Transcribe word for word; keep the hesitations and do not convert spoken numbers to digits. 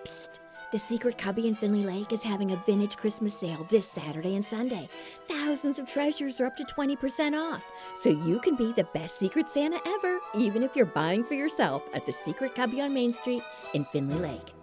Psst! The Secret Cubby in Finley Lake is having a vintage Christmas sale this Saturday and Sunday. Thousands of treasures are up to twenty percent off, so you can be the best Secret Santa ever, even if you're buying for yourself at the Secret Cubby on Main Street in Finley Lake.